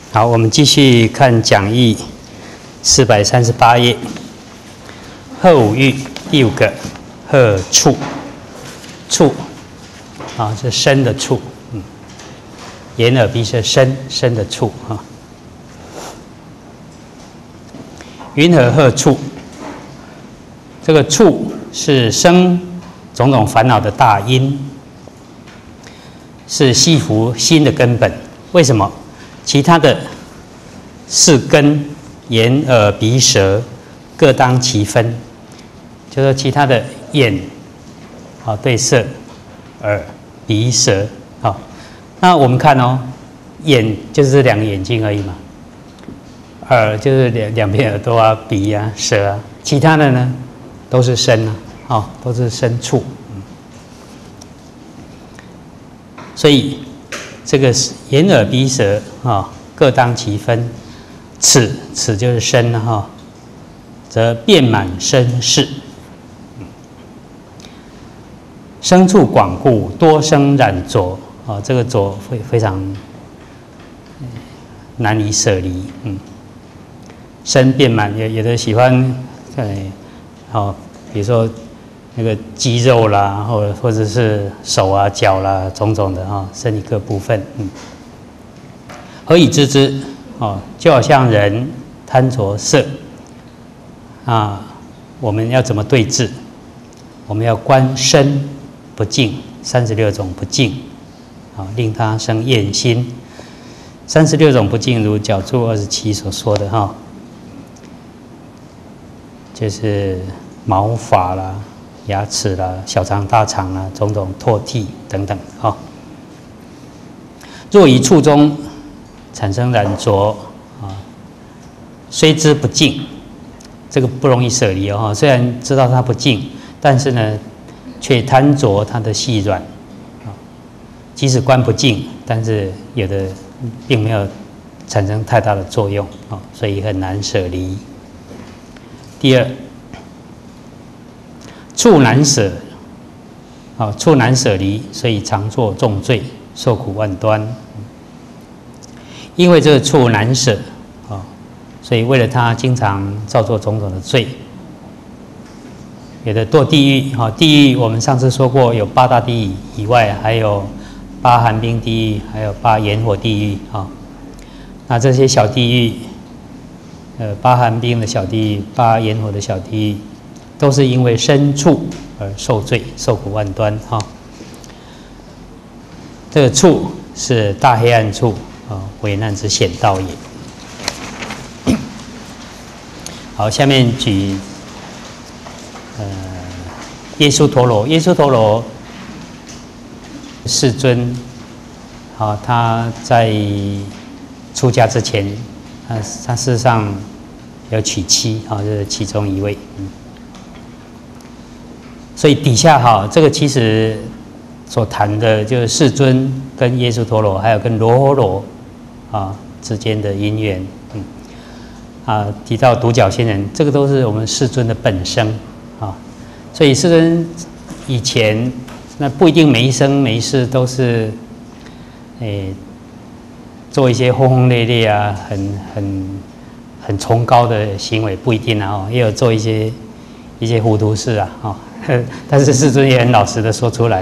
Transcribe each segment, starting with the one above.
好，我们继续看讲义438页。鹤五欲第5个，鹤处，处啊是身的处，眼耳鼻舌身的处啊。云何鹤处？这个处是生种种烦恼的大因，是系缚心的根本。为什么？其他的4根，眼耳鼻舌各当其分，就说其他的眼对色，耳鼻舌那我们看眼就是2个眼睛而已嘛，耳就是两边耳朵啊、鼻啊、舌啊，其他的呢都是身都是身处。所以这个眼耳鼻舌各当其分，此就是身则遍满身事。身处广故，多生染着这个着会非常难以舍离。身遍满，有的喜欢比如说那个肌肉啦，或者是手啊、脚啦，种种的身体各部分。何以知之？就好像人贪着色我们要怎么对治？我们要观身不净，36种不净令他生厌心。36种不净，如角注27所说的就是毛发啦、牙齿啦、小肠、大肠啦，种种唾涕等等若于处中产生染着虽知不净，这个不容易舍离虽然知道它不净，但是呢，却贪着它的细软即使观不净，但是有的并没有产生太大的作用所以很难舍离。第二，处难舍处难舍离，所以常作重罪，受苦万端。因为这个处难舍所以为了他经常造作种种的罪。有的堕地狱地狱我们上次说过，有8大地狱以外，还有8寒冰地狱，还有8炎火地狱那这些小地狱8寒冰的小地狱、8炎火的小地狱，都是因为身处而受罪，受苦万端这个处是大黑暗处危难之险道也。好，下面举耶输陀罗。耶输陀罗世尊他在出家之前，他事实上有娶妻这是其中一位。所以底下这个其实所谈的就是世尊跟耶输陀罗，还有跟罗诃罗之间的因缘。提到独角仙人，这个都是我们世尊的本生所以世尊以前那不一定每一生每一世都是做一些轰轰烈烈很崇高的行为，不一定也有做一些糊涂事但是世尊也很老实的说出来。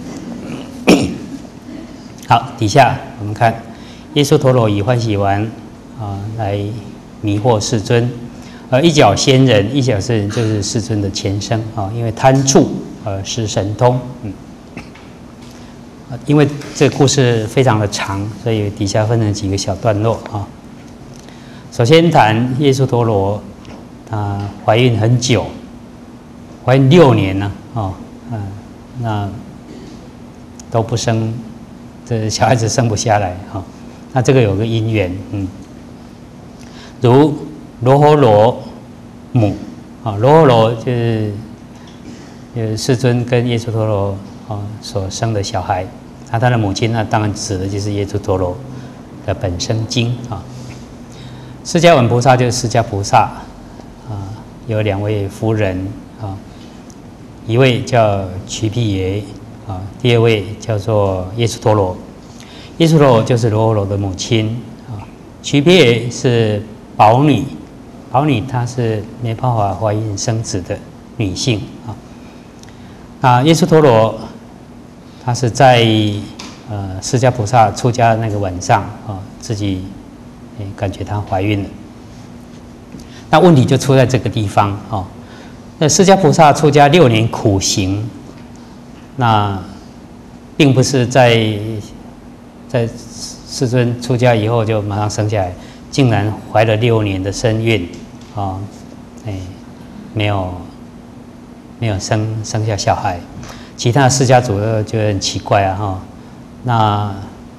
好，底下我们看耶输陀罗以欢喜丸来迷惑世尊，一角仙人，一角仙人就是世尊的前生因为贪处而失神通。因为这个故事非常的长，所以底下分成几个小段落首先谈耶输陀罗，她怀孕很久，怀孕6年了那都不生，这小孩子生不下来那这个有个因缘如罗诃罗母罗诃罗就是世尊跟耶输陀罗所生的小孩，他的母亲当然指的就是耶输陀罗的本生经释迦文菩萨就是释迦菩萨有2位夫人一位叫瞿毗耶第2位叫做耶输陀罗。耶输陀罗就是罗诃罗的母亲瞿婢耶是宝女，宝女她是没办法怀孕生子的女性啊。那耶输陀罗，她是在释迦菩萨出家那个晚上啊，自己感觉她怀孕了。那问题就出在这个地方哦。那释迦菩萨出家6年苦行，那并不是在世尊出家以后就马上生下来，竟然怀了6年的身孕啊，没有生下小孩。其他的释迦族就很奇怪啊哈，那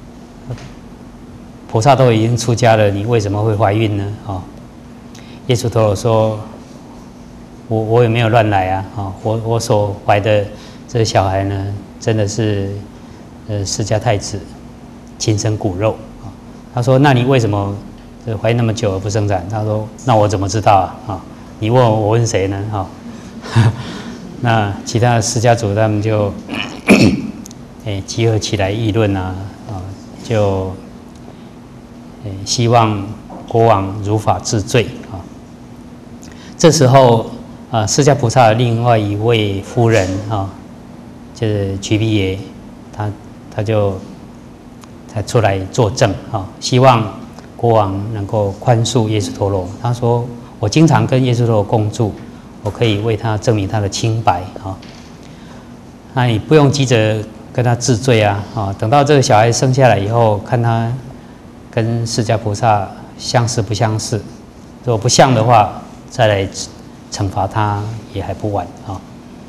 菩萨都已经出家了，你为什么会怀孕呢？啊，耶输陀罗说，我也没有乱来啊，我所怀的这个小孩呢，真的是释迦太子亲生骨肉啊。他说，那你为什么怀那么久而不生产？他说，那我怎么知道啊？你问我问谁呢？哈。那其他的释迦族他们就集合起来议论啊，就希望国王如法治罪啊。这时候释迦菩萨的另外一位夫人啊，就是瞿婢耶，他就出来作证啊，希望国王能够宽恕耶输陀罗。他说：“我经常跟耶输陀罗共住。”我可以为他证明他的清白啊！那你不用急着跟他治罪啊！等到这个小孩生下来以后，看他跟释迦菩萨相似不相似，如果不像的话，再来惩罚他也还不晚啊！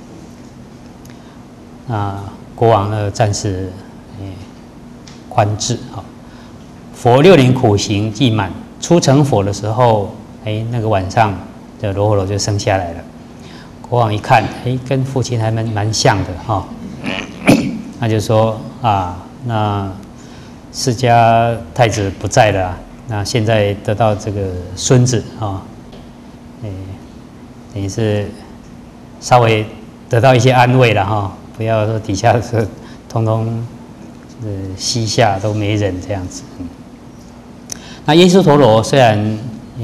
那国王呢，暂时宽治啊。佛6年苦行既满，出成佛的时候，那个晚上。这罗睺罗就生下来了。国王一看，跟父亲还蛮像的哈，那就说啊，那释迦太子不在了，那现在得到这个孙子啊，等于是稍微得到一些安慰了哈，不要说底下是通通膝下都没人这样子。那耶输陀罗虽然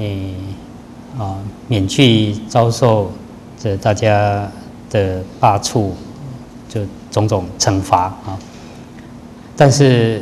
免去遭受这大家的罢黜，就种种惩罚啊，但是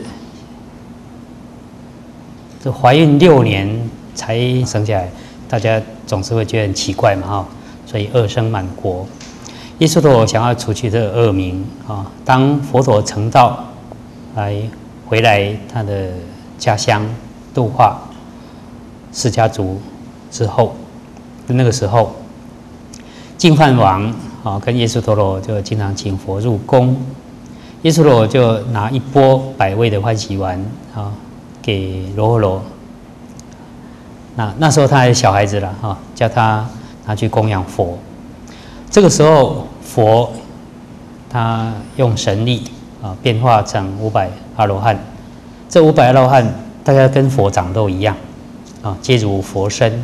这怀孕6年才生下来，大家总是会觉得很奇怪嘛哈，所以恶声满国。耶输陀罗想要除去这个恶名啊，当佛陀成道回来他的家乡度化释迦族之后。那个时候，净饭王跟耶输陀罗就经常请佛入宫，耶输陀罗就拿1钵100味的欢喜丸给罗睺罗。那时候他还是小孩子了叫他拿去供养佛。这个时候佛他用神力变化成500阿罗汉，这500阿罗汉大家跟佛长都一样皆如佛身。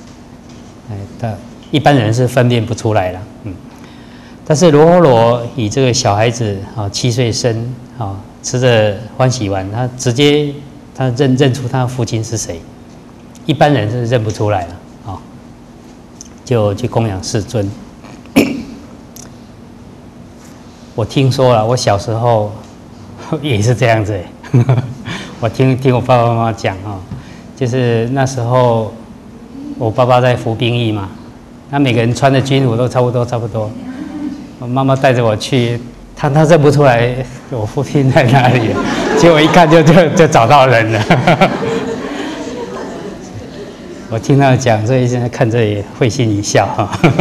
一般人是分辨不出来了，但是罗睺罗以这个小孩子7岁生吃着欢喜丸，他直接认出他父亲是谁，一般人是认不出来了就去供养世尊。我听说了，我小时候也是这样子我听我爸爸妈妈讲就是那时候。我爸爸在服兵役嘛，那每个人穿的军服都差不多。我妈妈带着我去，他认不出来我父亲在哪里，结果一看就找到人了。我听他讲，所以现在看着也会心一笑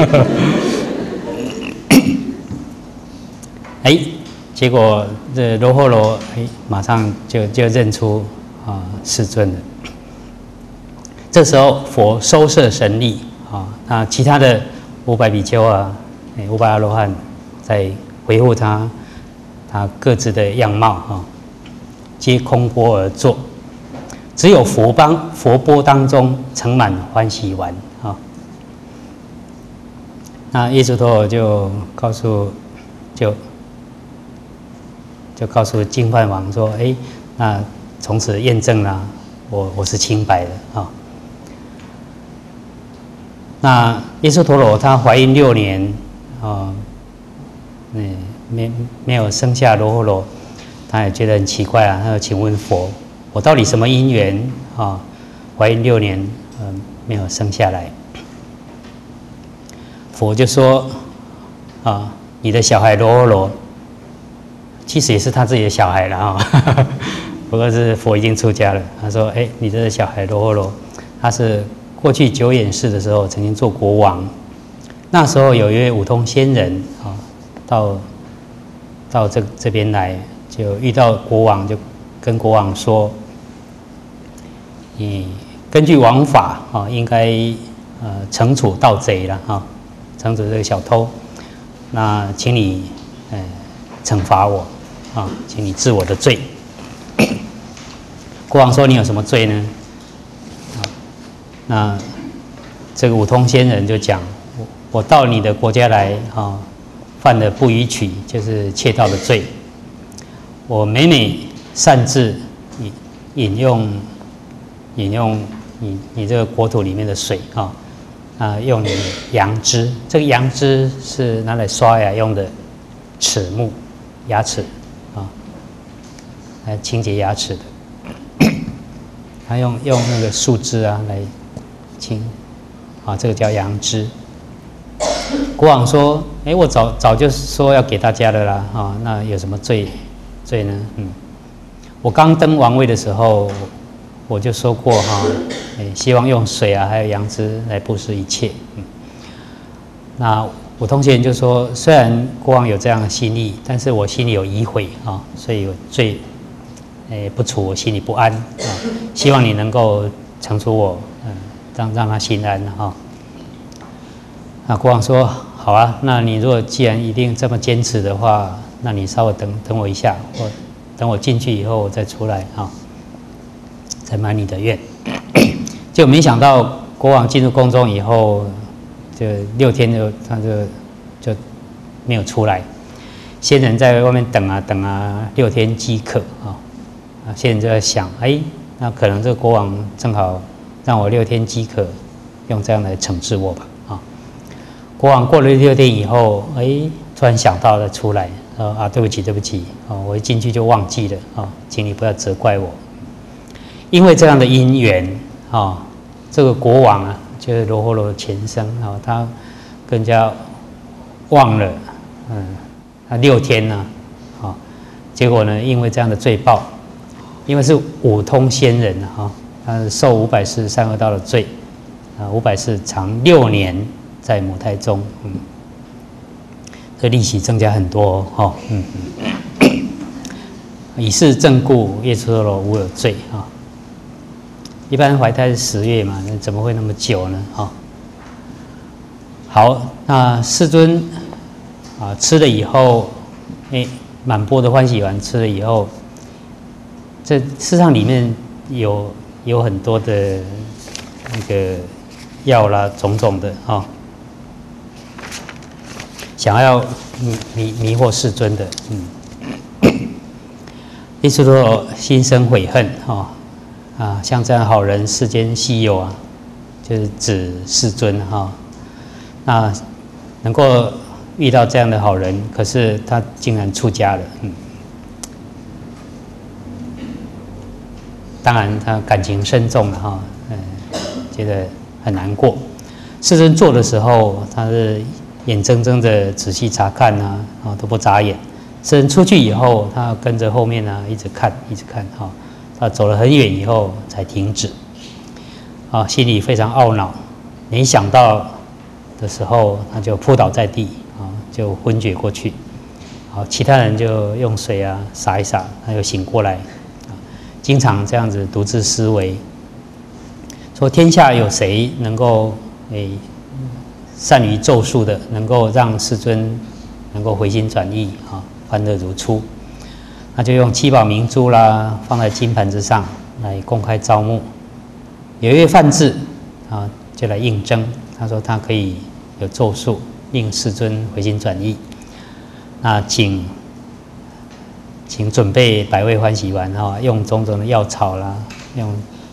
结果这罗睺罗马上就认出世尊了。这时候佛收摄神力那其他的500比丘500阿罗汉在维护他各自的样貌皆空钵而坐，只有佛钵当中盛满欢喜丸那耶输陀罗就告诉净饭王说：那从此验证了我是清白的啊。那耶输陀罗她怀孕6年啊，没有生下罗睺罗，她也觉得很奇怪啊。她说：“请问佛，我到底什么因缘啊？怀孕6年，没有生下来。”佛就说：“啊，你的小孩罗睺罗，其实也是他自己的小孩了啊。不过是佛已经出家了。他说：‘哎，你这个小孩罗睺罗，他是过去久远世的时候曾经做国王，那时候有一位五通仙人啊，到这边来，就遇到国王，就跟国王说：‘你根据王法啊，应该惩处盗贼了啊，惩处这个小偷。那请你惩罚我啊，请你治我的罪。’国王说：‘你有什么罪呢？’那这个五通仙人就讲：‘我到你的国家来啊，犯了不逾矩，就是窃盗的罪。我每每擅自饮用你这个国土里面的水啊，用你羊脂，这个羊脂是拿来刷牙用的齿木，牙齿啊，来清洁牙齿的。他用那个树枝啊来清，啊，这个叫羊脂。国王说：‘哎，我早就说要给大家的啦，啊，那有什么罪呢？我刚登王位的时候，我就说过哈，希望用水啊，还有羊脂来布施一切。那五通仙人就说：‘虽然国王有这样的心意，但是我心里有疑悔啊，所以有罪。’不除我心里不安啊，希望你能够惩处我，让他心安哈。那国王说：‘好啊，那你如果既然一定这么坚持的话，那你稍微等我一下，等我进去以后我再出来啊，再满你的愿。’就没想到国王进入宫中以后，就6天他就没有出来，仙人在外面等啊，6天饥渴啊。仙人就在想，那可能这个国王正好让我6天饥渴，用这样来惩治我吧，啊！国王过了6天以后，突然想到了出来，对不起，我一进去就忘记了，请你不要责怪我。因为这样的因缘，这个国王啊，就是罗睺罗的前生，他更加忘了，他6天呢，结果呢，因为这样的罪报。因为是五通仙人啊，他是受500世善恶道的罪，500世长6年在母胎中，这利息增加很多哦，以是正故，耶输陀罗无有罪啊。一般怀胎是10月嘛，那怎么会那么久呢？好，那世尊吃了以后，满钵的欢喜丸吃了以后。这市场里面有很多的那个药啦，种种的想要迷惑世尊的，耶输陀罗心生悔恨像这样好人世间稀有啊，就是指世尊那能够遇到这样的好人，可是他竟然出家了，当然，他感情深重了觉得很难过。世尊做的时候，他是眼睁睁的仔细查看都不眨眼。世尊出去以后，他跟着后面一直看他走了很远以后才停止。心里非常懊恼，没想到的时候，他就扑倒在地就昏厥过去。其他人就用水洒一洒，他就醒过来。经常这样子独自思维，说天下有谁能够善于咒术的，能够让世尊能够回心转意欢乐如初？他就用7宝明珠啦，放在金盘之上来公开招募。有一位梵志就来应征，他说他可以有咒术令世尊回心转意，那请准备100味欢喜丸用种种的药草啦，用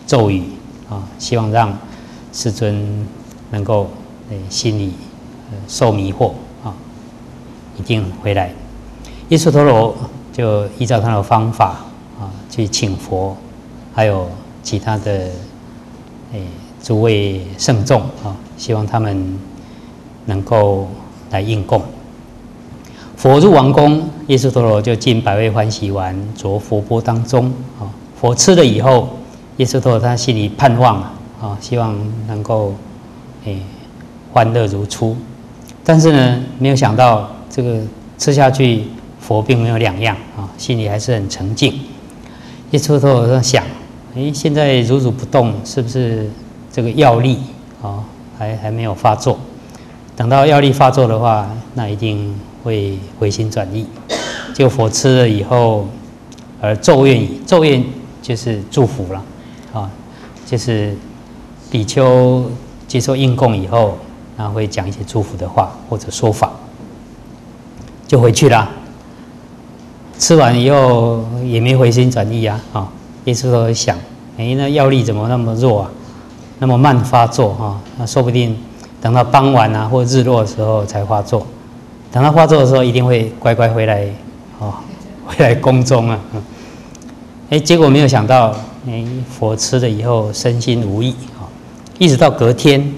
咒语希望让世尊能够心里受迷惑一定回来。耶输陀罗就依照他的方法去请佛，还有其他的诸位圣众希望他们能够来应供。佛入王宫，耶输陀罗就进百味欢喜丸着佛钵当中佛吃了以后，耶输陀罗他心里盼望希望能够欢乐如初。但是呢，没有想到这个吃下去，佛并没有两样心里还是很沉静。耶输陀罗在想，现在如如不动，是不是这个药力还没有发作？等到药力发作的话，那一定会回心转意。就佛吃了以后，而咒愿就是祝福了就是比丘接受应供以后，那会讲一些祝福的话或者说法，就回去了。吃完以后也没回心转意耶稣都想，那药力怎么那么弱那么慢发作那说不定等到傍晚或日落的时候才发作。等到发作的时候，一定会乖乖回来回来宫中结果没有想到，佛吃了以后身心无益一直到隔天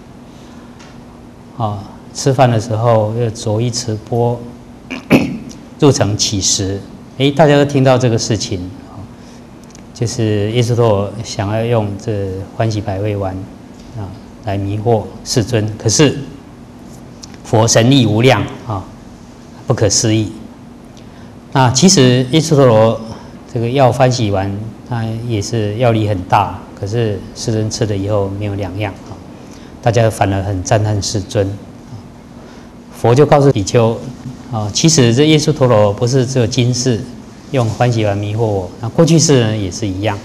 吃饭的时候又着衣持钵入城乞食。大家都听到这个事情就是耶输陀罗想要用这欢喜百味丸来迷惑世尊，可是佛神力无量不可思议。那其实耶输陀罗这个药欢喜丸，它也是药力很大，可是世尊吃了以后没有两样大家反而很赞叹世尊。佛就告诉比丘其实这耶输陀罗不是只有今世用欢喜丸迷惑我，那过去世呢也是一样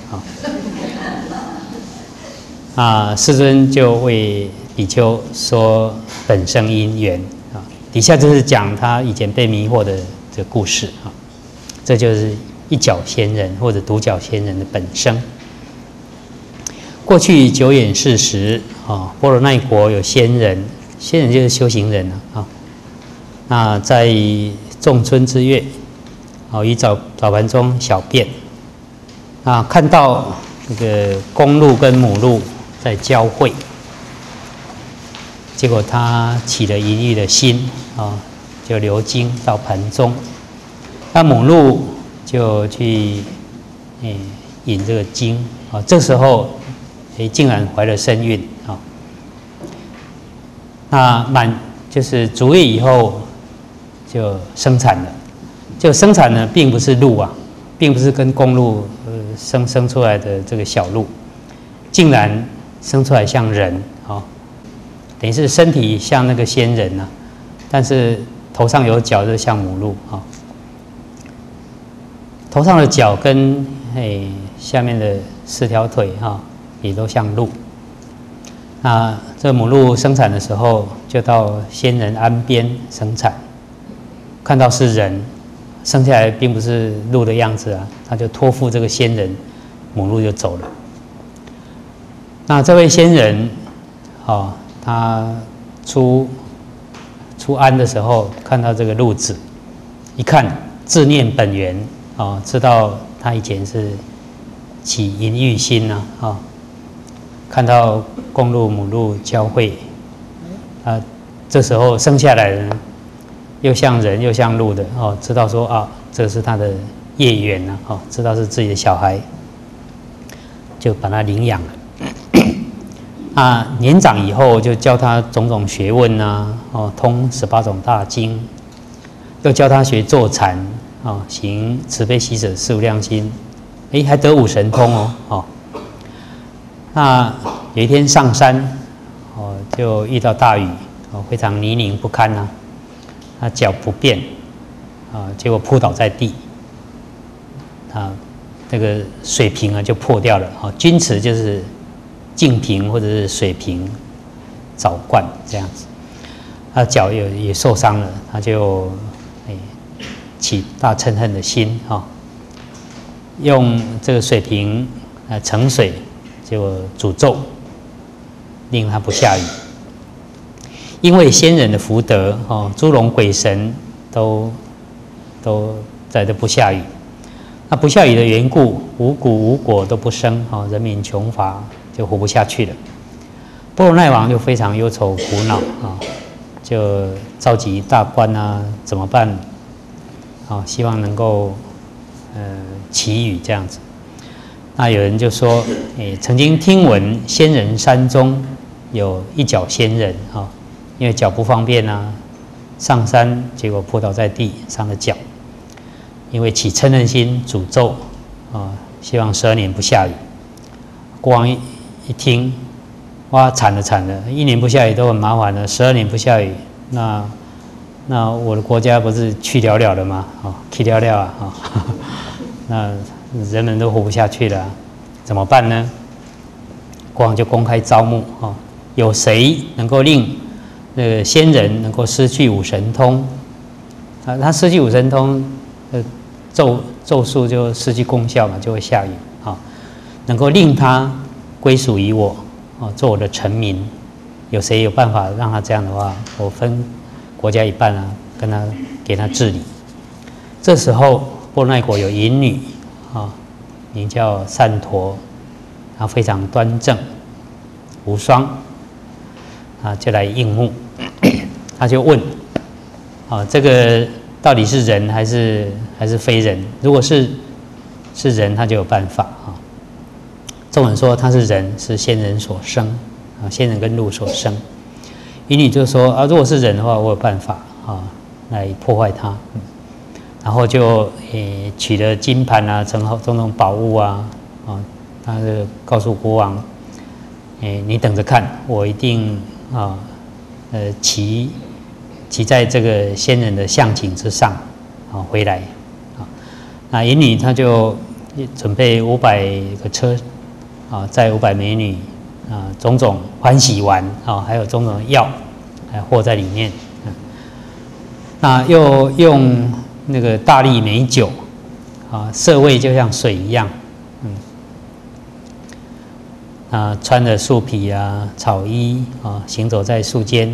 世尊就为比丘说本生因缘底下就是讲他以前被迷惑的这个故事这就是一角仙人或者独角仙人的本生。过去久远世时波罗那国有仙人，仙人就是修行人那在仲春之月于澡盆中小便看到这个公鹿跟母鹿在交汇，结果他起了淫欲的心就流精到盆中，那母鹿就去引这个精这时候竟然怀了身孕那就是足月以后就生产了。就生产呢，并不是鹿并不是跟公鹿生出来的这个小鹿，竟然生出来像人等于是身体像那个仙人但是头上有角，就像母鹿头上的角跟下面的4条腿也都像鹿。那这母鹿生产的时候，就到仙人岸边生产，看到是人，生下来并不是鹿的样子他就托付这个仙人，母鹿就走了。那这位仙人他出安的时候，看到这个鹿子，一看自念本源知道他以前是起淫欲心看到公鹿母鹿交汇这时候生下来的又像人又像鹿的知道说这是他的业缘知道是自己的小孩，就把他领养了。年长以后就教他种种学问通18种大经，又教他学坐禅行慈悲喜舍四无量心，还得5神通那有一天上山就遇到大雨非常泥泞不堪他脚不便结果扑倒在地这个水瓶就破掉了钧瓷就是净瓶或者是水瓶澡罐这样子，他脚也受伤了，他就起大嗔恨的心用这个水瓶盛水结果诅咒，令他不下雨。因为先人的福德，诸龙鬼神都在这不下雨。那不下雨的缘故，五谷无果都不生，人民穷乏，就活不下去了。波罗奈王就非常忧愁苦恼就召集大官啊，怎么办？希望能够祈雨这样子。那有人就说，曾经听闻仙人山中有一脚仙人因为脚不方便啊，上山结果扑倒在地，伤了脚。因为起嗔恨心，诅咒希望12年不下雨。国王一听，哇，惨了！1年不下雨都很麻烦了，12年不下雨，那我的国家不是去了了吗？去了了啊！那人们都活不下去了，怎么办呢？国王就公开招募有谁能够令那个仙人能够失去五神通？他失去五神通，咒术就失去功效嘛，就会下雨能够令他归属于我做我的臣民，有谁有办法让他这样的话，我分国家一半啊，给他治理。这时候波罗奈国有淫女名叫善陀，她非常端正无双就来应募。他就问这个到底是人还是非人？如果是人，他就有办法中文说他是人，是仙人所生仙人跟鹿所生。淫女就说如果是人的话，我有办法来破坏他。然后就取了金盘啊，种种宝物啊他就告诉国王，你等着看，我一定骑在这个仙人的象颈之上回来那淫女她就准备500个车载500美女种种欢喜丸还有种种药和在里面那又用那个大力美酒色味就像水一样穿着树皮草衣行走在树间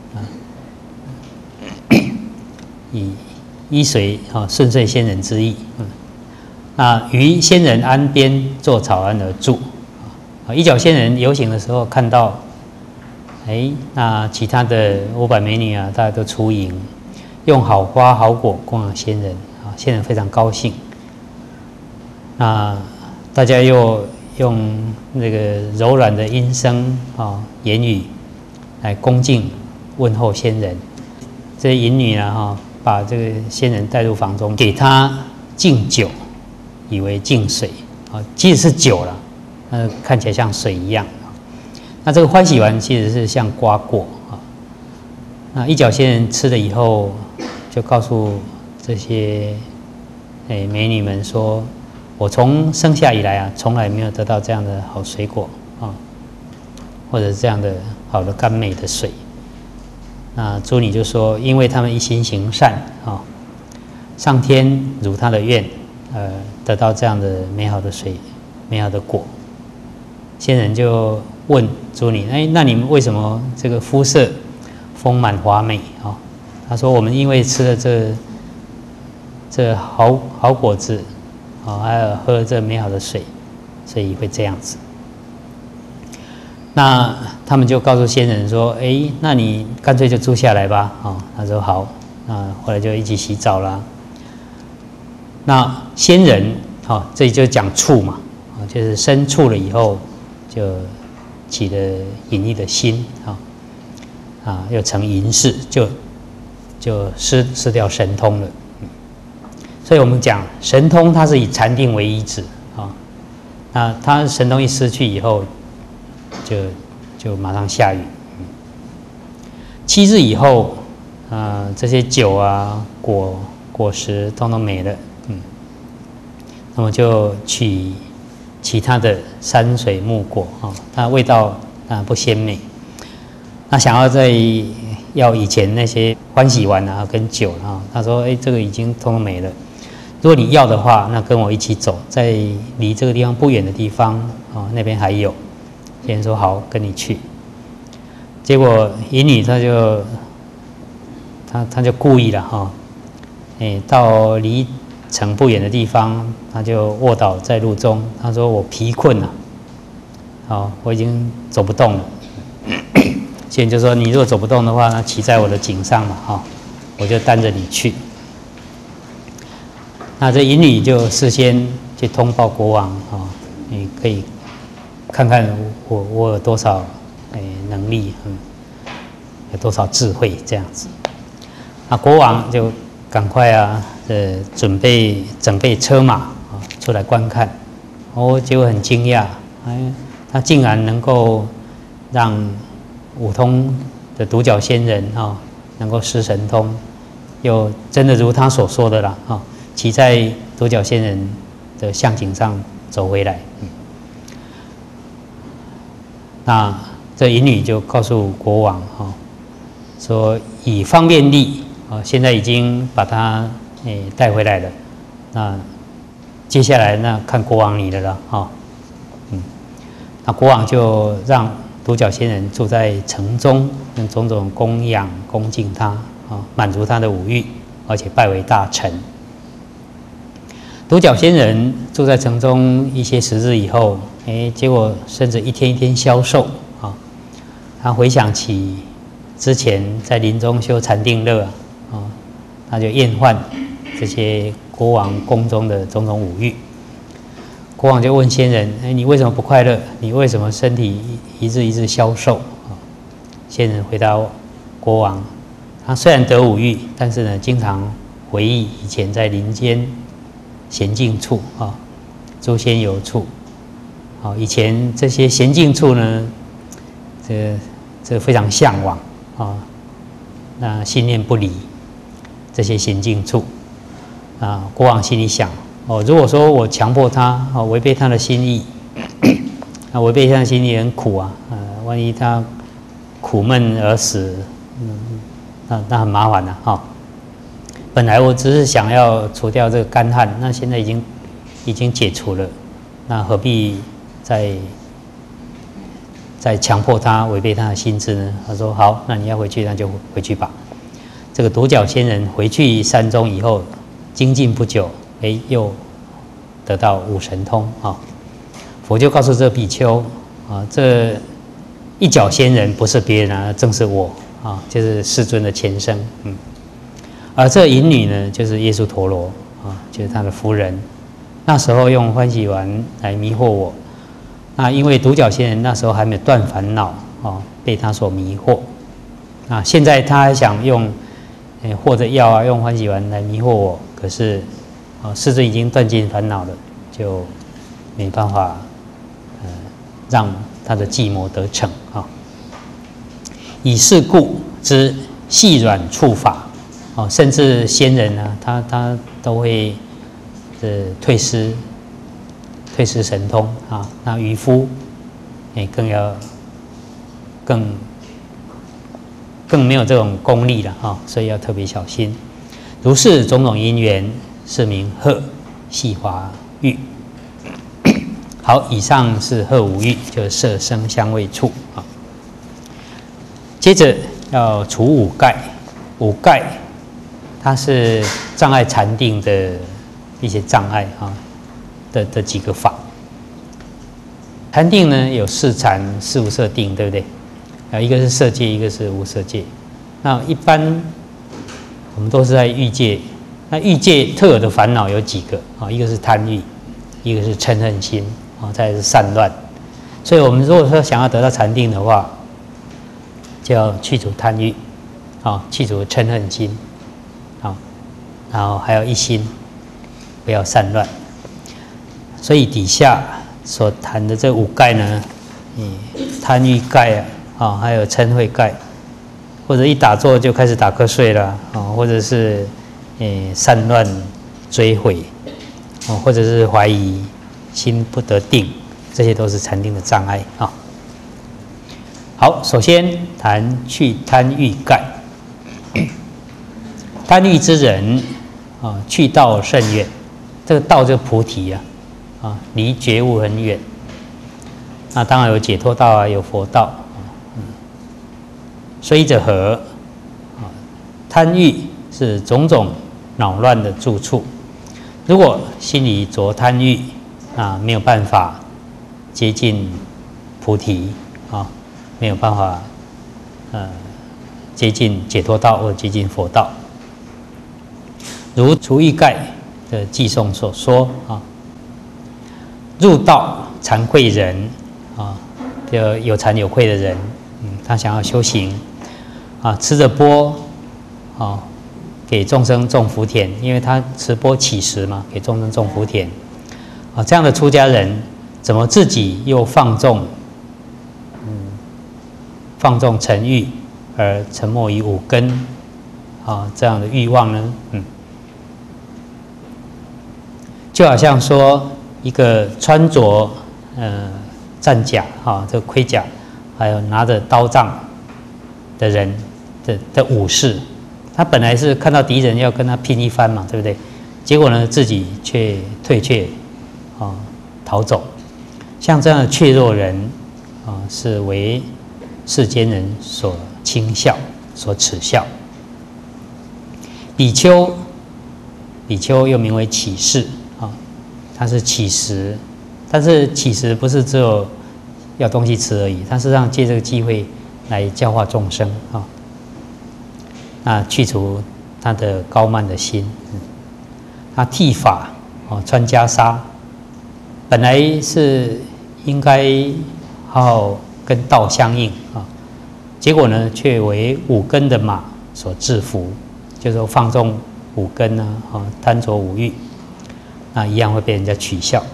以依随顺遂仙人之意于仙人庵边坐草庵而住一脚仙人游行的时候看到那其他的500美女大家都出迎，用好花好果供养仙人仙人非常高兴。那大家又用那个柔软的音声言语来恭敬问候仙人。这些淫女把这个仙人带入房中，给他敬酒，以为敬水即使是酒了看起来像水一样那这个欢喜丸其实是像瓜果那一脚仙人吃了以后，就告诉这些美女们说，我从生下以来从来没有得到这样的好水果或者这样的好的甘美的水。那诸女就说，因为他们一心行善上天如他的愿得到这样的美好的水美好的果。仙人就问诸女，那你们为什么这个肤色丰满华美他说，我们因为吃了这好果子还有喝这美好的水，所以会这样子。那他们就告诉仙人说，那你干脆就住下来吧他说好。那后来就一起洗澡啦。那仙人这里就讲触嘛就是生触了以后就起了淫逸的心又成淫士，就失掉神通了。所以我们讲神通，它是以禅定为依止那他神通一失去以后，就马上下雨。7日以后这些酒果实通通没了那么就取其他的山水木果它味道不鲜美。那想要再要以前那些欢喜丸跟酒他说这个已经通通没了。 如果你要的话，那跟我一起走，在离这个地方不远的地方啊，那边还有。仙人说好，跟你去。结果淫女他就故意了哈，到离城不远的地方，他就卧倒在路中。他说我疲困了，好，我已经走不动了。仙人就说你如果走不动的话，那骑在我的颈上嘛，哈，我就担着你去。那这淫女就事先去通报国王啊，你可以看看我有多少能力，有多少智慧这样子。那国王就赶快准备车马啊出来观看，结果很惊讶，他竟然能够让五通的独角仙人啊能够施神通，又真的如他所说的啦啊。骑在独角仙人的象颈上走回来，那这淫女就告诉国王说以方便力现在已经把他带回来了，那接下来那看国王你的了那国王就让独角仙人住在城中，用种种供养恭敬他满足他的五欲，而且拜为大臣。独角仙人住在城中一些时日以后，结果甚至一天一天消瘦啊。他回想起之前在林中修禅定乐他就厌患这些国王宫中的种种五欲。国王就问仙人：你为什么不快乐？你为什么身体一日一日消瘦？仙人回答国王：他虽然得五欲，但是呢，经常回忆以前在林间闲静处诸仙游处以前这些闲静处呢，这非常向往那心念不离这些闲静处国王心里想如果说我强迫他违背他的心意，违背他的心意很苦万一他苦闷而死，那很麻烦了本来我只是想要除掉这个干旱，那现在已经解除了，那何必再强迫他违背他的心智呢？他说好，那你要回去，那就回去吧。这个独角仙人回去山中以后，精进不久，又得到五神通佛就告诉这比丘这一角仙人不是别人正是我就是世尊的前生而这淫女呢，就是耶稣陀罗就是他的夫人。那时候用欢喜丸来迷惑我，那因为独角仙人那时候还没有断烦恼被他所迷惑。现在他还想用或者药用欢喜丸来迷惑我，可是世尊已经断尽烦恼了，就没办法让他的计谋得逞以是故之细软处法甚至仙人呢，他都会退失神通那渔夫更没有这种功力了所以要特别小心。如是种种因缘，是名鹤细华欲。好，以上是鹤五欲，就是色声香味触接着要除五盖，五盖它是障碍禅定的一些障碍的几个法。禅定呢有四禅、四无色定，对不对？一个是色界，一个是无色界。那一般我们都是在欲界。那欲界特有的烦恼有几个一个是贪欲，一个是嗔恨心再来是散乱。所以我们如果说想要得到禅定的话，就要去除贪欲去除嗔恨心然后还有一心，不要散乱。所以底下所谈的这五盖呢，贪欲盖还有嗔恚盖，或者一打坐就开始打瞌睡了或者是散乱追悔或者是怀疑心不得定，这些都是禅定的障碍好，首先谈去贪欲盖。贪欲之人去道甚远这个道就菩提离觉悟很远。那当然有解脱道啊，有佛道。虽者何？贪欲是种种恼乱的住处。如果心里着贪欲，没有办法接近菩提没有办法接近解脱道或接近佛道。如除欲盖的偈颂所说入道惭愧人就有惭有愧的人，他想要修行吃着钵给众生种福田，因为他持钵乞食嘛，给众生种福田这样的出家人，怎么自己又放纵嗔欲，而沉没于五根这样的欲望呢？就好像说一个穿着战甲这个盔甲，还有拿着刀杖的人的武士，他本来是看到敌人要跟他拼一番嘛，对不对？结果呢，自己却退却逃走。像这样的怯弱人是为世间人所轻笑、所耻笑。比丘又名为乞士他是乞食，但是乞食不是只有要东西吃而已，他事实上借这个机会来教化众生去除他的高慢的心。他剃发穿袈裟，本来是应该好好跟道相应结果呢，却为五根的马所制服，就是说放纵五根贪着五欲，一样会被人家取笑。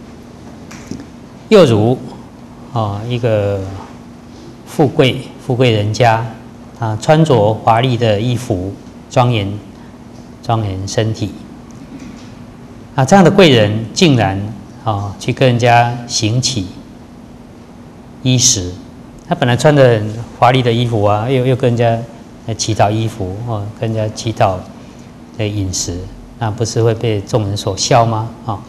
又如一个富贵人家，穿着华丽的衣服，庄严身体。这样的贵人竟然去跟人家行乞衣食。他本来穿着很华丽的衣服又跟人家乞讨衣服跟人家乞讨饮食，那不是会被众人所笑吗？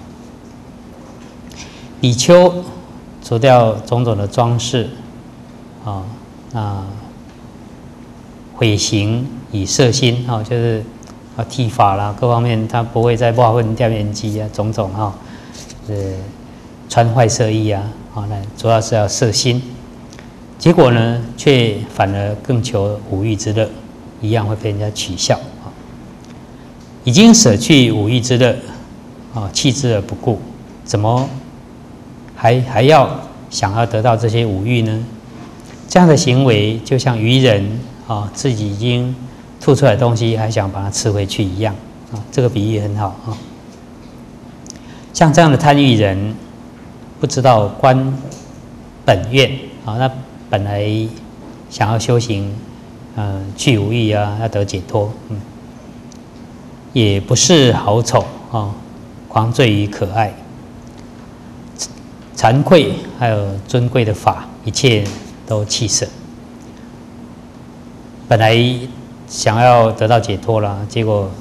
比丘除掉种种的装饰毁形以摄心就是剃发啦，各方面他不会再挖粪掉眼机种种穿坏色衣那主要是要摄心。结果呢，却反而更求五欲之乐，一样会被人家取笑已经舍去五欲之乐弃之而不顾，怎么还要想要得到这些五欲呢？这样的行为就像愚人自己已经吐出来的东西，还想把它吃回去一样这个比喻很好像这样的贪欲人，不知道观本愿那本来想要修行去五欲要得解脱也不是好丑狂醉于可爱，惭愧还有尊贵的法，一切都弃舍。本来想要得到解脱了，结果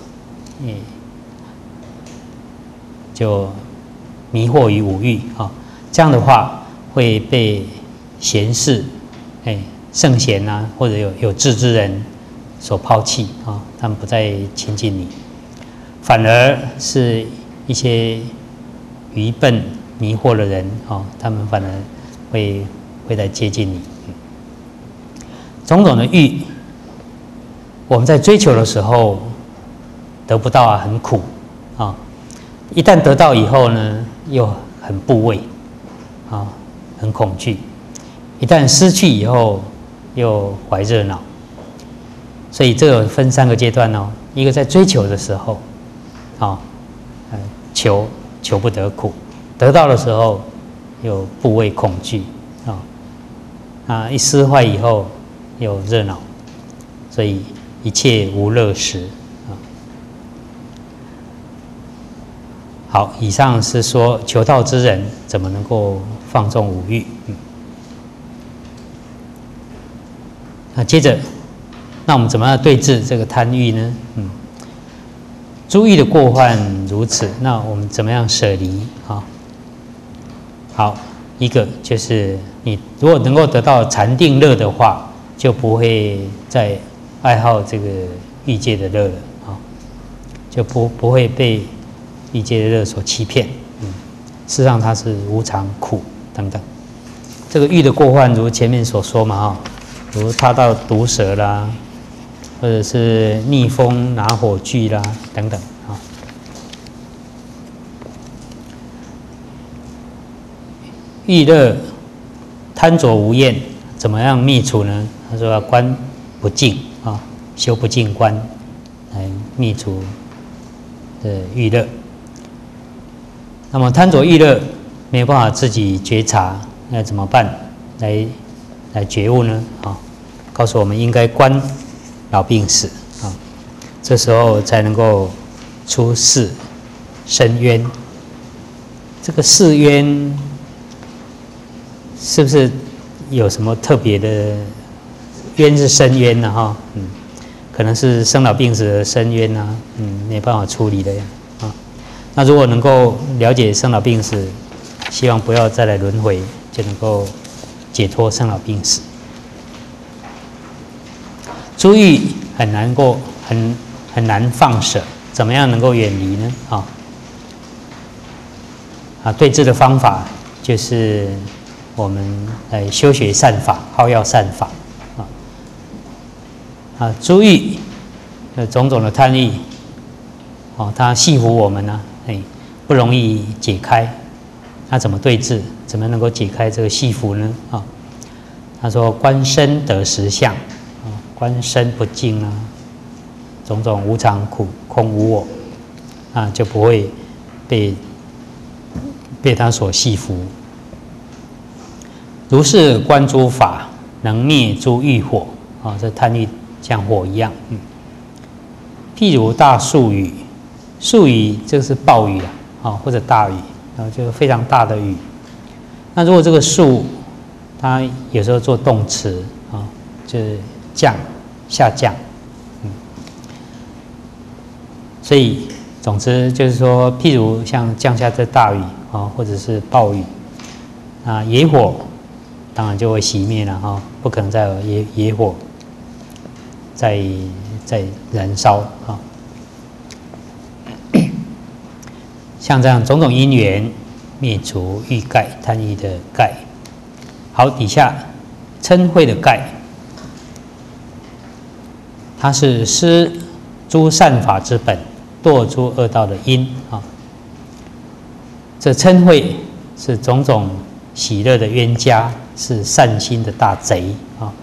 就迷惑于五欲这样的话会被贤士圣贤或者有志之人所抛弃他们不再亲近你，反而是一些愚笨迷惑的人他们反而会来接近你。种种的欲，我们在追求的时候得不到很苦一旦得到以后呢，又很怖畏很恐惧；一旦失去以后，又怀热恼。所以这个分3个阶段一个在追求的时候求不得苦，得到的时候又怖畏恐惧一失坏以后又热恼，所以一切无乐时好，以上是说求道之人怎么能够放纵五欲那接着，那我们怎么样对治这个贪欲呢？ 诸欲的过患如此，那我们怎么样舍离啊？好，一个就是你如果能够得到禅定乐的话，就不会再爱好这个欲界的乐了啊，就不会被欲界的乐所欺骗。事实上它是无常、苦等等。这个欲的过患，如前面所说嘛，如踏到毒蛇啦，或者是逆风拿火炬啦等等啊。欲乐贪着无厌，怎么样灭除呢？他说要观不净啊，修不净观来灭除欲乐。那么贪着欲乐没有办法自己觉察，那怎么办？来觉悟呢？啊，告诉我们应该观老病死啊，这时候才能够出世深渊。这个世渊是不是有什么特别的渊？是深渊呢？哈，可能是生老病死的深渊啊，没办法处理的呀。那如果能够了解生老病死，希望不要再来轮回，就能够解脱生老病死。诸欲很难很难放舍，怎么样能够远离呢？对治的方法就是我们来修学善法，好要善法诸欲种种的贪欲，它系缚我们呢，不容易解开。那怎么对治？怎么能够解开这个系缚呢？他说：观身得实相，观身不净啊，种种无常、苦、空、无我，就不会被他所系缚。如是观诸法，能灭诸欲火这贪欲像火一样。譬如大树雨，树雨就是暴雨或者大雨，就非常大的雨。那如果这个树，它有时候做动词就是下降，所以总之就是说，譬如像降下这大雨或者是暴雨野火当然就会熄灭了不可能再有野火在燃烧像这样种种因缘灭除欲盖贪欲的盖。好，底下嗔恚的盖，它是失诸善法之本，堕诸恶道的因这嗔恚是种种喜乐的冤家，是善心的大贼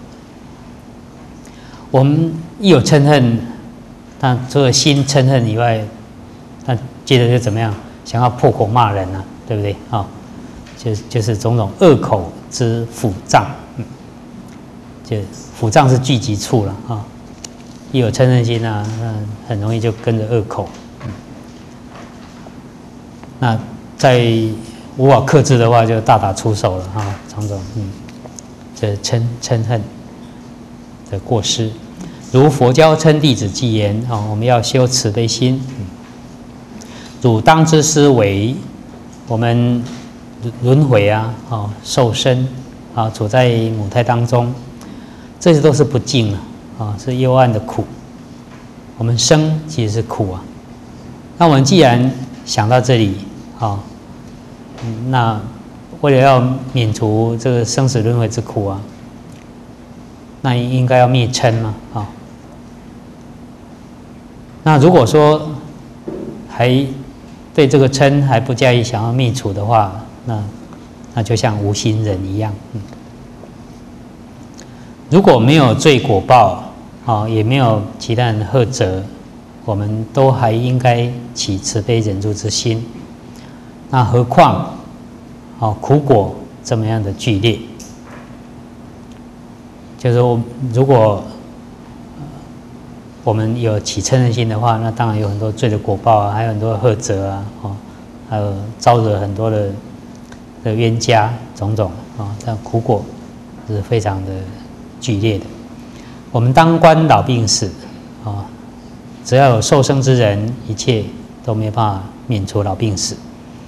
我们一有嗔恨，那除了心嗔恨以外，那接着就怎么样？想要破口骂人对不对就是种种恶口之腐障，就腐障是聚集处了一有嗔恨心那很容易就跟着恶口。那在无法克制的话，就大打出手了种种这嗔恨的过失。如佛教称弟子偈言我们要修慈悲心。汝当知思维，我们轮回受生处在母胎当中，这些都是不净是幽暗的苦。我们生其实是苦那我们既然想到这里那为了要免除这个生死轮回之苦那应该要灭嗔嘛那如果说还对这个嗔还不加以想要灭除的话，那就像无心人一样。如果没有罪果报也没有其他人呵责，我们都还应该起慈悲忍辱之心。那何况苦果这么样的剧烈，就是说如果我们有起嗔恨心的话，那当然有很多罪的果报还有很多的呵责还有招惹很多的冤家种种这样苦果是非常的剧烈的。我们当观老病死只要有受生之人，一切都没办法免除老病死。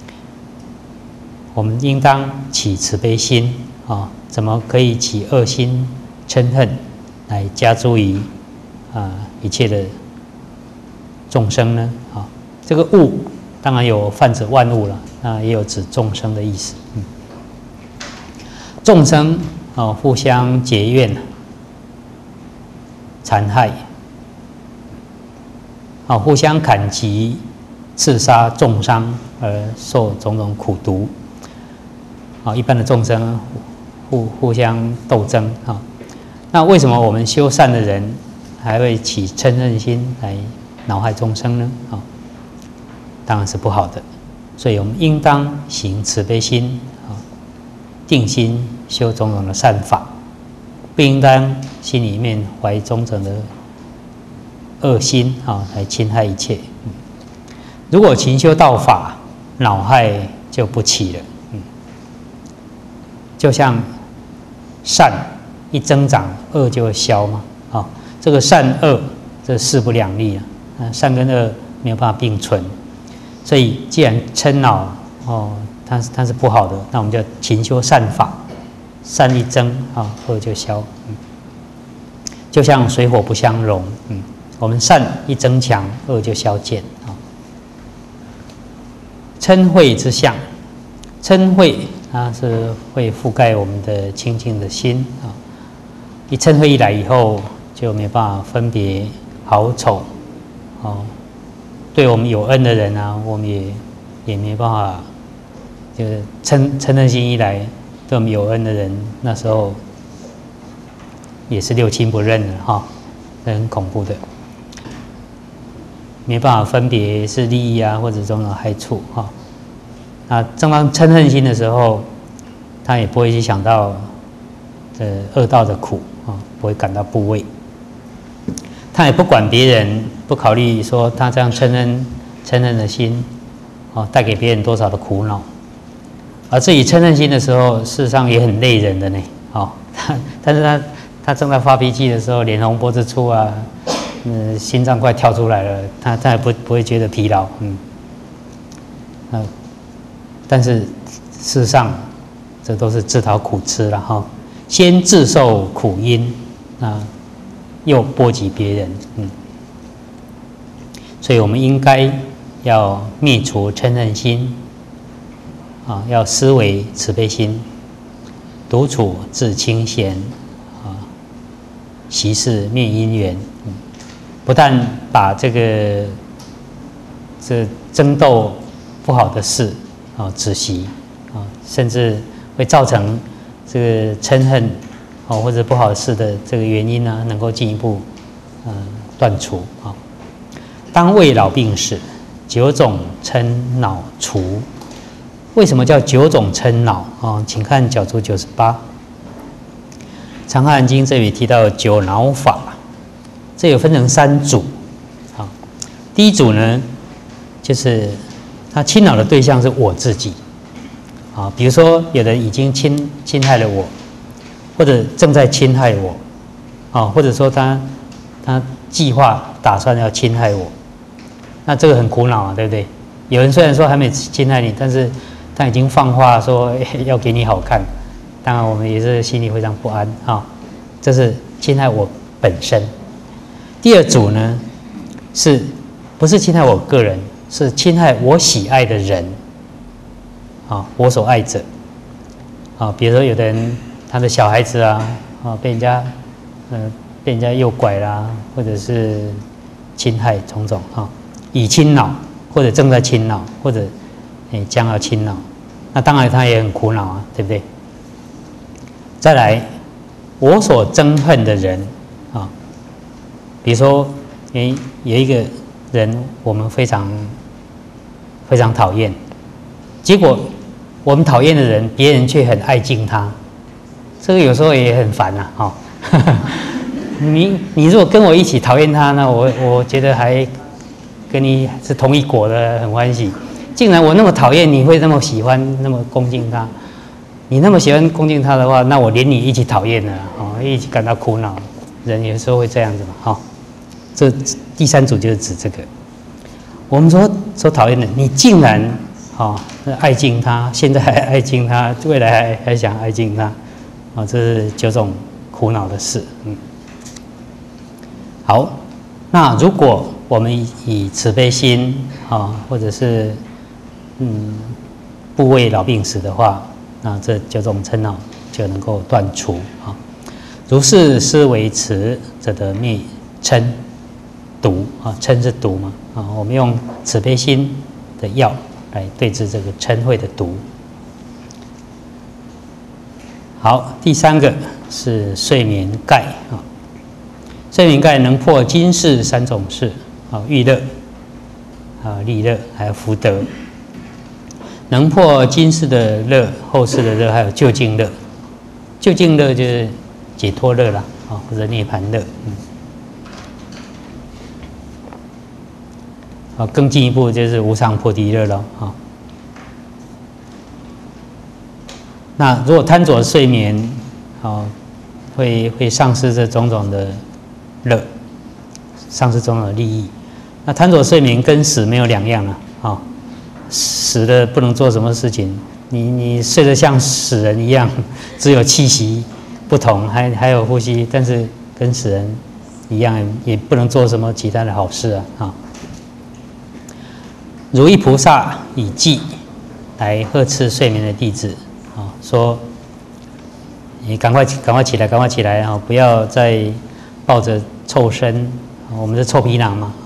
我们应当起慈悲心啊，怎么可以起恶心、嗔恨来加诸于一切的众生呢？啊，这个物当然有泛指万物了，那也有指众生的意思。众生互相结怨、残害，互相砍击、刺杀、重伤而受种种苦毒。一般的众生互相斗争啊，那为什么我们修善的人还会起嗔恨心来恼害众生呢？当然是不好的。所以我们应当行慈悲心定心修种种的善法，不应当心里面怀种种的恶心来侵害一切。如果勤修道法，恼害就不起了。就像善一增长，恶就会消嘛。这个善恶这势不两立啊，善跟恶没有办法并存。所以既然嗔恼它是不好的，那我们就勤修善法，善一增恶就消。就像水火不相容，我们善一增强，恶就消减。嗔恚之相，嗔恚它是会覆盖我们的清净的心一嗔恚一来以后，就没办法分别好丑对我们有恩的人我们也没办法，就是嗔恨心一来，对我们有恩的人，那时候也是六亲不认了很恐怖的，没办法分别是利益或者种种害处正当嗔恨心的时候，他也不会去想到恶道的苦不会感到怖畏，他也不管别人，不考虑说他这样嗔恨的心带给别人多少的苦恼，而自己嗔恨心的时候，事实上也很累人的呢但是他正在发脾气的时候，脸红脖子粗心脏快跳出来了，他也不会觉得疲劳但是事实上，这都是自讨苦吃了先自受苦因又波及别人所以我们应该要灭除嗔恨心要思维慈悲心，独处自清闲息事灭因缘不但把这争斗不好的事止息甚至会造成这个嗔恨或者不好的事的这个原因能够进一步断除当未老病死，九种嗔恼除。为什么叫九种嗔恼请看角注98，《长阿含经》这里提到九恼法，这有分成3组第一组呢，就是他侵扰的对象是我自己比如说有人已经侵害了我，或者正在侵害我或者说他计划打算要侵害我，那这个很苦恼对不对？有人虽然说还没侵害你，但是他已经放话说要给你好看，当然我们也是心里非常不安这是侵害我本身。第二组呢，是不是侵害我个人，是侵害我喜爱的人我所爱者比如说有的人他的小孩子被人家诱拐啦，或者是侵害种种已侵扰，或者正在侵扰，或者将要侵扰，那当然他也很苦恼对不对？再来，我所憎恨的人比如说有一个人我们非常非常讨厌，结果我们讨厌的人，别人却很爱敬他，这个有时候也很烦你如果跟我一起讨厌他，那我觉得还跟你是同一国的，很欢喜。竟然我那么讨厌，你会那么喜欢，那么恭敬他？你那么喜欢恭敬他的话，那我连你一起讨厌了一起感到苦恼。人有时候会这样子嘛这第三组就是指这个。我们所讨厌的，你竟然爱敬他，现在还爱敬他，未来还想爱敬他，这是9种苦恼的事。好，那如果我们以慈悲心或者是不畏老病死的话，那这9种嗔恼就能够断除啊。如是思维持，则得灭嗔毒啊。嗔是毒嘛我们用慈悲心的药来对治这个嗔恚的毒。好，第3个是睡眠盖啊。睡眠盖能破今世3种事欲乐利乐还有福德，能破今世的乐、后世的乐，还有究竟乐。究竟乐就是解脱乐啦或者涅槃乐。更进一步就是无上菩提乐了那如果贪着睡眠会丧失这种种的乐，丧失种种的利益。那贪着睡眠跟死没有两样了死了不能做什么事情，你睡得像死人一样，只有气息不同，还有呼吸，但是跟死人一样，也不能做什么其他的好事如意菩萨以偈来呵斥睡眠的弟子说：你赶快起来，赶快起来不要再抱着臭身，我们是臭皮囊嘛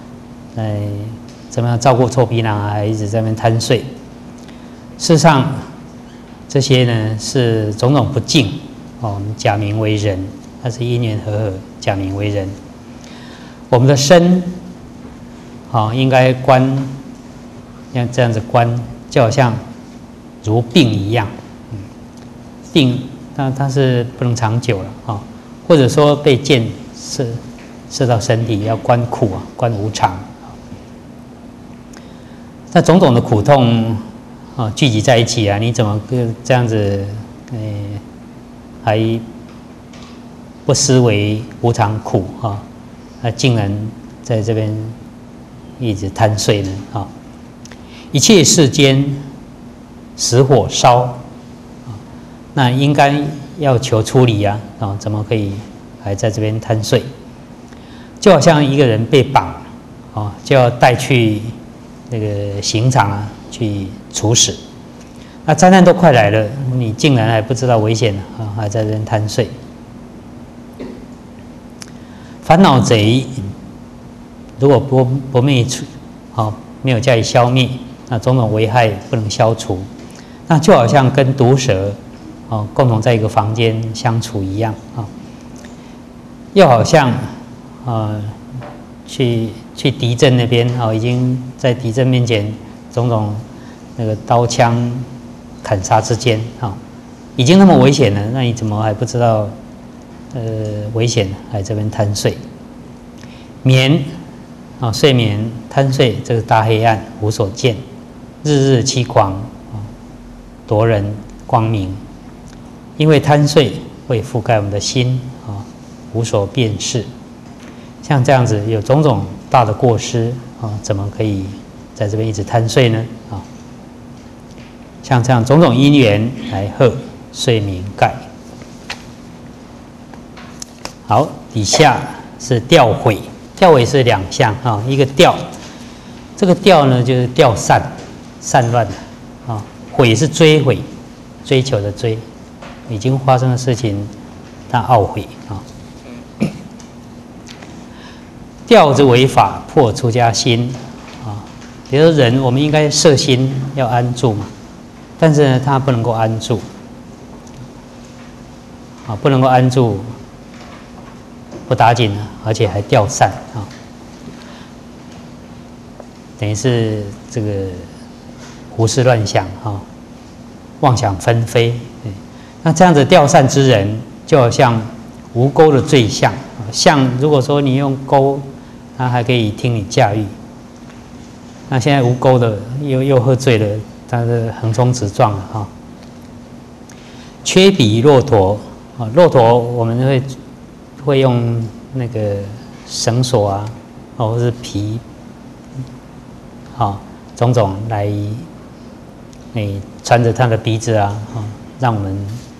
怎么样照顾臭皮囊还一直在那边贪睡。事实上，这些呢是种种不敬我们假名为人，它是因缘和合，假名为人。我们的身应该观，像这样子观，就好像如病一样。病它是不能长久了或者说被箭射到身体，要观苦观无常。那种种的苦痛聚集在一起你怎么这样子还不思为无常苦竟然在这边一直贪睡呢一切世间使火烧那应该要求出离怎么可以还在这边贪睡？就好像一个人被绑就要带去那个刑场去处死。那灾难都快来了，你竟然还不知道危险还在这边贪睡。烦恼贼如果不灭除没有加以消灭，那种种危害不能消除，那就好像跟毒蛇共同在一个房间相处一样又好像去敌阵那边已经在敌阵面前种种那个刀枪砍杀之间已经那么危险了，那你怎么还不知道危险还这边贪睡？眠睡眠贪睡，这个大黑暗无所见，日日凄狂夺人光明。因为贪睡会覆盖我们的心无所辨识。像这样子有种种大的过失怎么可以在这边一直贪睡呢像这样种种因缘来贺睡眠盖。好，底下是调毁。调毁是2项一个调，这个调呢就是调散乱毁是追悔，追求的追，已经发生的事情他懊悔调之为法，破出家心比如说人我们应该摄心要安住嘛，但是呢他不能够安住不能够安住，不打紧而且还调散等于是这个胡思乱想妄想纷飞。那这样子调散之人，就好像无钩的醉象。象如果说你用钩，他还可以听你驾驭。那现在无钩的又喝醉了，他是横冲直撞了缺彼骆驼骆驼我们会用那个绳索或是皮，种种来，穿着他的鼻子啊，让我们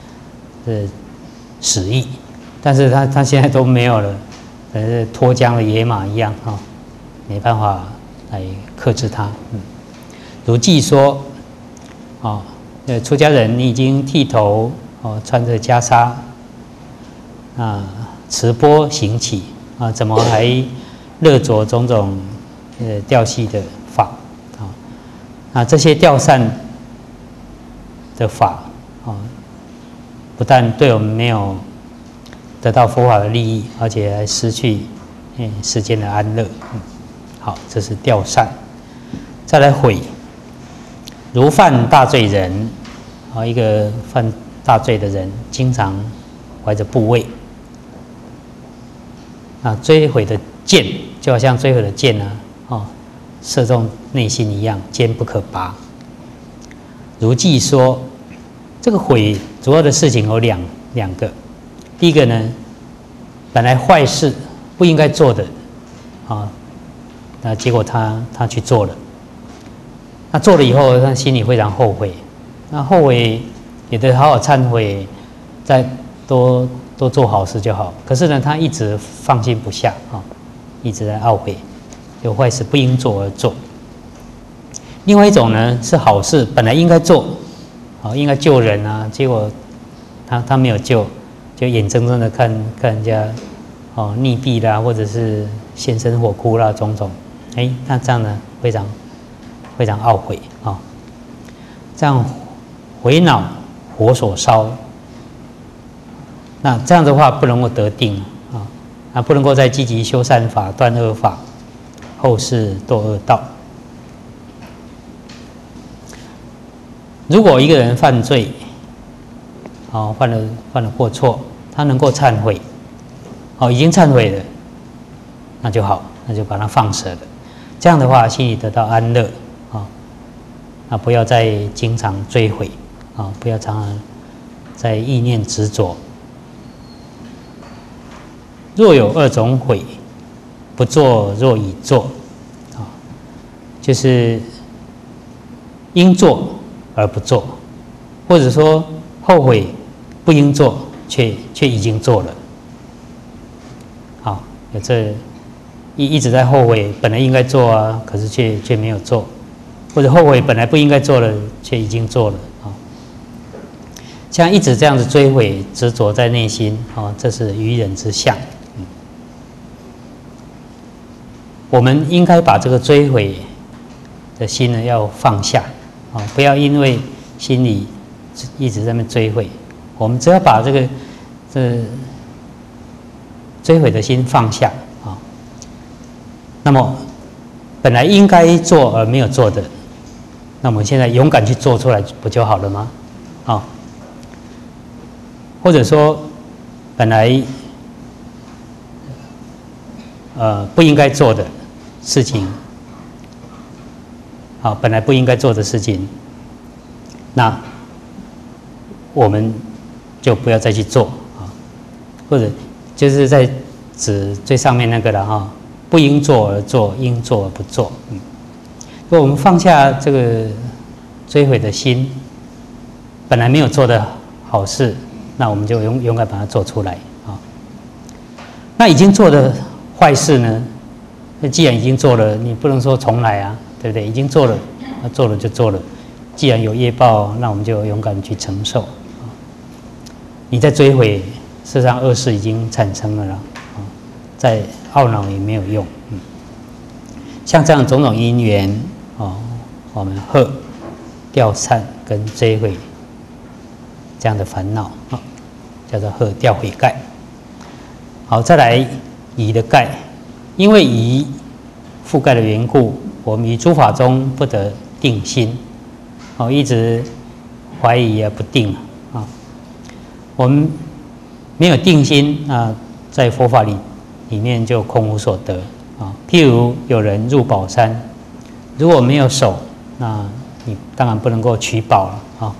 使役。但是他现在都没有了，是脱缰的野马一样没办法来克制它。如记说，出家人你已经剃头，穿着袈裟，持钵行乞，怎么还乐着种种调戏的法？这些调善的法，不但对我们没有得到佛法的利益，而且还失去世间的安乐。好，这是调善。再来悔，如犯大罪人，一个犯大罪的人，经常怀着怖畏，追悔的箭就好像追悔的箭射中内心一样，坚不可拔。如记说，这个悔主要的事情有两个。第一个呢，本来坏事不应该做的，那结果他去做了，那做了以后，他心里非常后悔，那后悔也得好好忏悔，再多做好事就好。可是呢，他一直放心不下一直在懊悔，有坏事不应做而做。另外一种呢，是好事本来应该做，应该救人啊，结果他没有救。就眼睁睁的看人家溺毙啦，或者是现身火窟啦，种种，那这样呢，非常非常懊悔这样回恼火所烧，那这样的话不能够得定不能够再积极修善法、断恶法，后世堕恶道。如果一个人犯罪，犯了过错，他能够忏悔，已经忏悔了，那就好，那就把它放舍了。这样的话，心里得到安乐不要再经常追悔不要常常在意念执着。若有二种悔，不做若已做，就是应做而不做，或者说后悔不应做，却已经做了。有这一直在后悔，本来应该做啊，可是却没有做，或者后悔本来不应该做了，却已经做了像一直这样子追悔执着在内心这是愚人之相。我们应该把这个追悔的心呢要放下不要因为心里一直在那追悔。我们只要把这追悔的心放下那么本来应该做而没有做的，那我们现在勇敢去做出来不就好了吗？或者说本来不应该做的事情本来不应该做的事情，那我们就不要再去做或者就是在指最上面那个了不应做而做，应做而不做。如果我们放下这个追悔的心，本来没有做的好事，那我们就勇敢把它做出来那已经做的坏事呢？那既然已经做了，你不能说重来啊，对不对？已经做了，做了就做了。既然有业报，那我们就勇敢去承受。你在追悔，事实上恶事已经产生了啦，再懊恼也没有用。像这样种种因缘我们贺、调善跟追悔这样的烦恼叫做贺、调、悔、盖。好，再来疑的盖，因为疑覆盖的缘故，我们于诸法中不得定心，一直怀疑而不定我们没有定心在佛法里面就空无所得譬如有人入宝山，如果没有守，那你当然不能够取宝了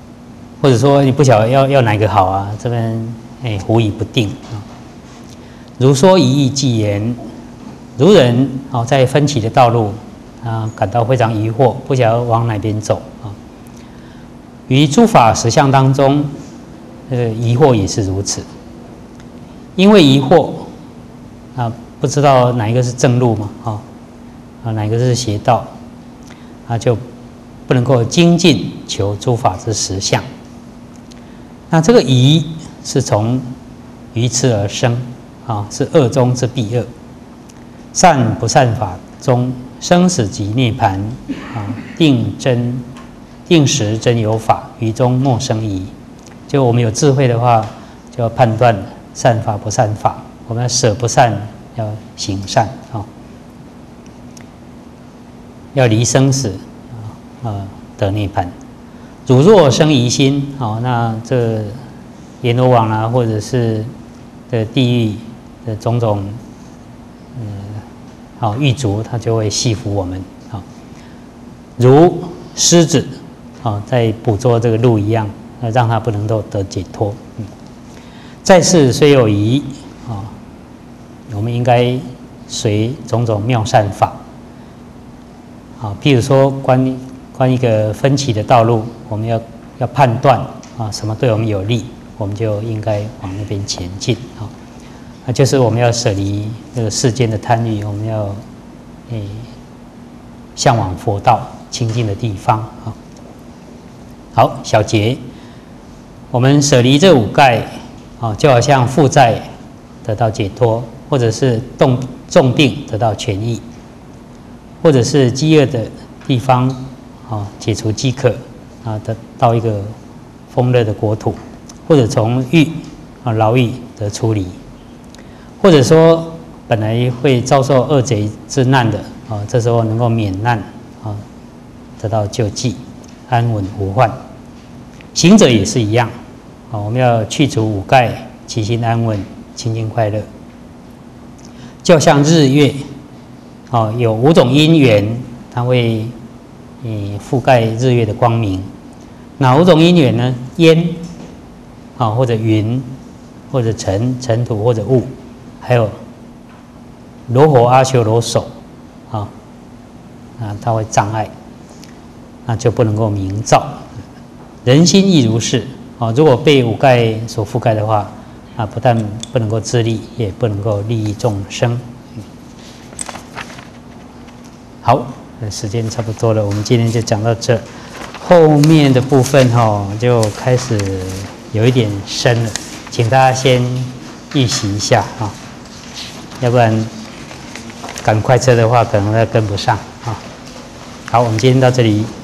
或者说你不晓得要哪个好这边狐疑不定如说一义即言，如人在分歧的道路感到非常疑惑，不晓得往哪边走于诸法实相当中，疑惑也是如此。因为疑惑不知道哪一个是正路嘛，哪一个是邪道，就不能够精进求诸法之实相。那这个疑是从愚痴而生是恶中之必恶。善不善法中，生死即涅槃定时真有法，于中莫生疑。就我们有智慧的话，就要判断善法不善法，我们要舍不善，要行善要离生死得涅槃。汝若生疑心那这阎罗王或者是的地狱的种种狱卒，他就会系服我们如狮子在捕捉这个鹿一样，让他不能够得解脱。在世虽有疑我们应该随种种妙善法譬如说关一个分歧的道路，我们要判断什么对我们有利，我们就应该往那边前进就是我们要舍离这个世间的贪欲，我们要向往佛道清净的地方好，小结，我们舍离这五盖就好像负债得到解脱，或者是重病得到痊愈，或者是饥饿的地方解除饥渴得到一个丰乐的国土，或者从牢狱得出离，或者说本来会遭受恶贼之难的这时候能够免难得到救济，安稳无患。行者也是一样我们要去除五盖，其心安稳，清净快乐。就像日月有五种因缘，它会覆盖日月的光明。哪五种因缘呢？烟或者云，或者尘土，或者雾，还有罗喉阿修罗手它会障碍，那就不能够明照。人心亦如是如果被五盖所覆盖的话不但不能够自利，也不能够利益众生。好，时间差不多了，我们今天就讲到这。后面的部分就开始有一点深了，请大家先预习一下要不然赶快车的话可能跟不上好，我们今天到这里。